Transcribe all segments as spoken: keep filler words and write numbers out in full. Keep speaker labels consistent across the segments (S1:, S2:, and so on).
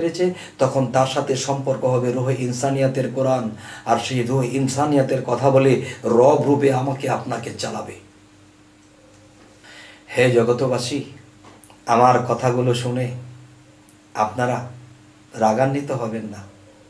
S1: পেরেছে, তখন তার সাথে সম্পর্ক হবে রুহে ইনসানিয়াতের কোরআন। আর সেই রুহে ইনসানিয়াতের কথা বলে রব রূপে আমাকে আপনাকে চালাবে। হে জগতবাসী, আমার কথাগুলো শুনে আপনারা রাগান্বিত হবেন না।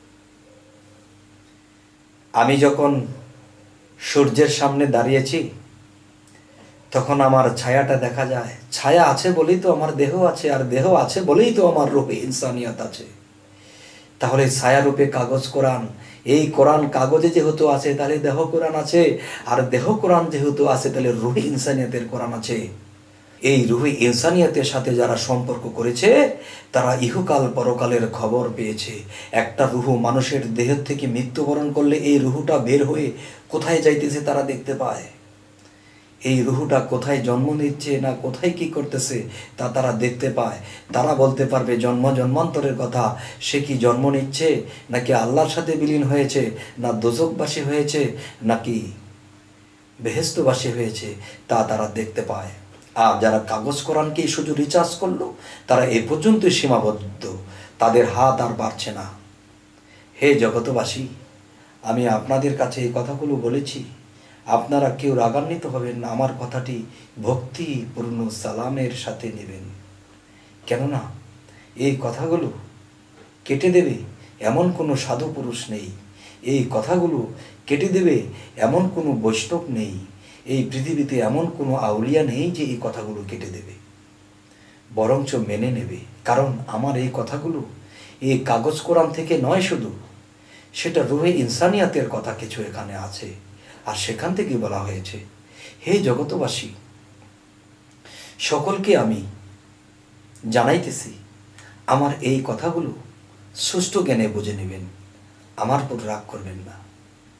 S1: আমি যখন সূর্যের সামনে দাঁড়িয়েছি তখন আমার ছায়াটা দেখা যায়। ছায়া আছে বলেই তো আমার দেহ আছে, আর দেহ আছে বলেই তো আমার রূপে ইনসানিয়াত আছে। তাহলে ছায়ারূপে কাগজ কোরআন, এই কোরআন কাগজে যেহেতু আছে তাহলে দেহ কোরআন আছে, আর দেহ কোরআন যেহেতু আছে তাহলে রুহে ইনসানিয়াতের কোরআন আছে। এই রুহে ইনসানিয়াতের সাথে যারা সম্পর্ক করেছে তারা ইহকাল পরকালের খবর পেয়েছে। একটা রুহু মানুষের দেহ থেকে মৃত্যুবরণ করলে এই রুহুটা বের হয়ে কোথায় যাইতেছে তারা দেখতে পায়। এই রুহুটা কোথায় জন্ম নিচ্ছে না কোথায় কি করতেছে তা তারা দেখতে পায়। তারা বলতে পারবে জন্ম জন্মান্তরের কথা, সে কি জন্ম নিচ্ছে নাকি আল্লাহর সাথে বিলীন হয়েছে, না দোজকবাসী হয়েছে নাকি বেহেশতবাসী হয়েছে, তা তারা দেখতে পায়। আর যারা কাগজ কোরআনকেই শুধু রিচার্জ করলো তারা এ পর্যন্তই সীমাবদ্ধ, তাদের হাত আর বাড়ছে না। হে জগতবাসী, আমি আপনাদের কাছে এই কথাগুলো বলেছি, আপনারা কেউ রাগান্বিত হবেন না। আমার কথাটি ভক্তিপূর্ণ সালামের সাথে নেবেন, কেননা এই কথাগুলো কেটে দেবে এমন কোনো সাধু পুরুষ নেই, এই কথাগুলো কেটে দেবে এমন কোনো বৈষ্ণব নেই, এই পৃথিবীতে এমন কোনো আউলিয়া নেই যে এই কথাগুলো কেটে দেবে, বরঞ্চ মেনে নেবে। কারণ আমার এই কথাগুলো এই কাগজ কোরআন থেকে নয় শুধু, সেটা রুহে ইনসানিয়াতের কথা কিছু এখানে আছে, আর সেখান থেকে বলা হয়েছে। হে জগতবাসী, সকলকে আমি জানাইতেছি আমার এই কথাগুলো সুষ্ঠু জ্ঞানে বুঝে নেবেন, আমার উপর রাগ করবেন না।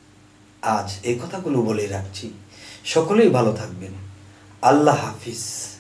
S1: আজ এই কথাগুলো বলে রাখছি, সকলেই ভালো থাকবেন। আল্লাহ হাফিজ।